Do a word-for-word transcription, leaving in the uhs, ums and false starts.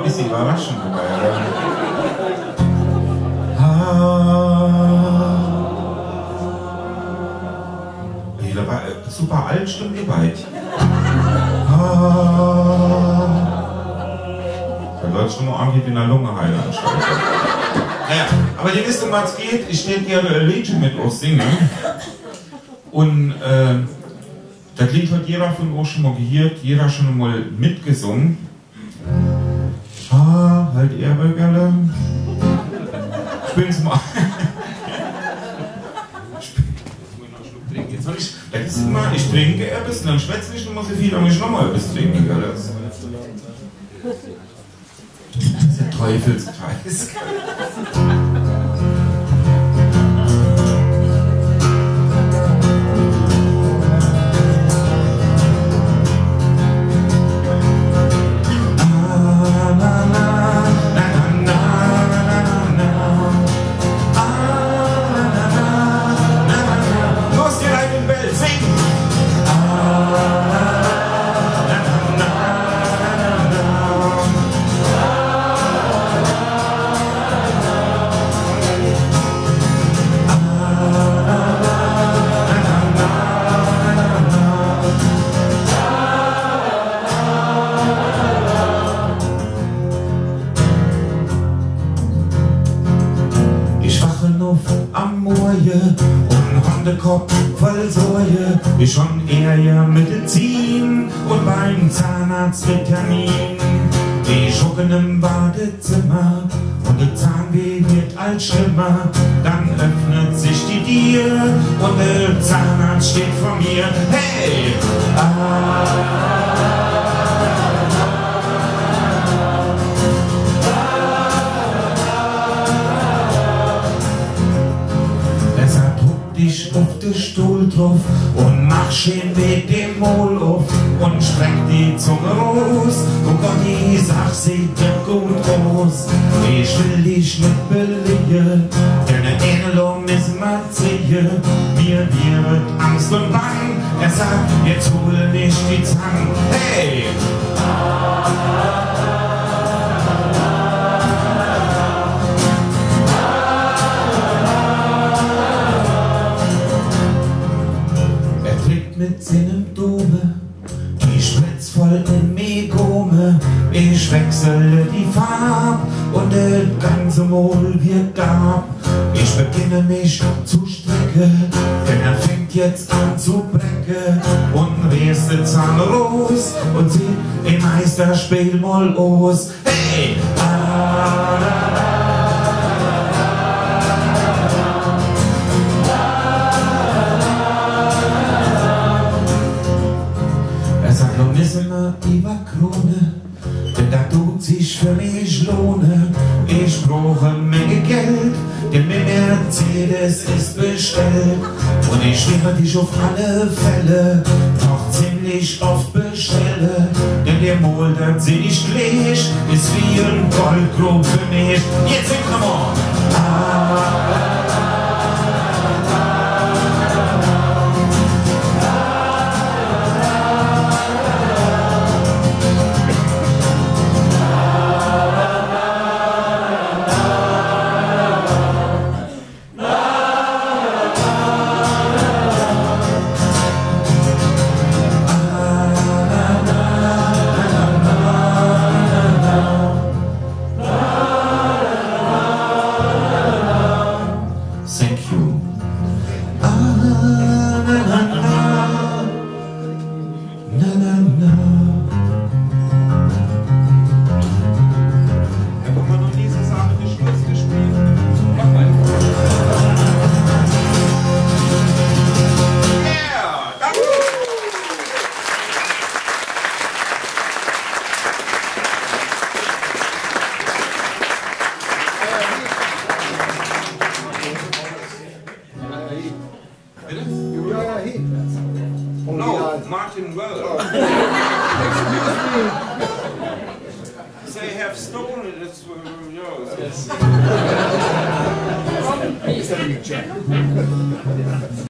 bisschen überraschend dabei. Ah. Hey, da war super alt, stimmt ihr beid. Ah. Da läuft schon mal angeht in der Lunge heil anscheinend. Naja, aber ihr wisst, um was es geht. Ich stelle gerne ein Liedchen mit euch singen. Und äh, das Lied hat jeder von euch schon mal gehört, jeder schon mal mitgesungen. Ah, halt ihr Bürgerle. Spielen's mal. Jetzt soll ich, das ist immer, ich trinke etwas, dann schwätze ich noch so viel, dann muss ich noch mal etwas trinken. Das ist der Teufelskreis. Am Morgen und haben den Kopf voll Sorge. Ich schon eher Medizin und beim Zahnarzt mit Termin. Ich hocke im Badezimmer und der Zahnweh wird als schlimmer. Dann öffnet sich die Tür und der Zahnarzt steht vor mir. Hey! Ah! Dich auf den Stuhl drauf und mach schön mit dem Maul auf und streck die Zunge raus. Oh Gott, die Sache sieht ja gut aus. Ich will dich nicht belegen, deine Ähnelung ist mal ziehe. Mir wird Angst und Bang, er sagt, jetzt hol nicht die Zangen. Hey! Mit seinem Dome, die spritzt voll in Megome. Ich wechsle die Farb und der ganze Maul wird ab. Ich beginne mich zu strecken, denn er fängt jetzt an zu brecken. Und reißt den Zahn raus und sieht im Meisterspiel mal aus. Hey! Ah, müssen wir über Krone, denn da tut sich für mich lohne. Ich brauche eine Menge Geld, denn mein Mercedes ist bestellt. Und ich schwöre dich auf alle Fälle noch ziemlich oft bestelle. Denn der Maul, das seh ich gleich, ist wie ein Goldgrub für mich. Jetzt singt nochmal! Ah, No, Martin Well. They have stolen it, it's yours. Yes.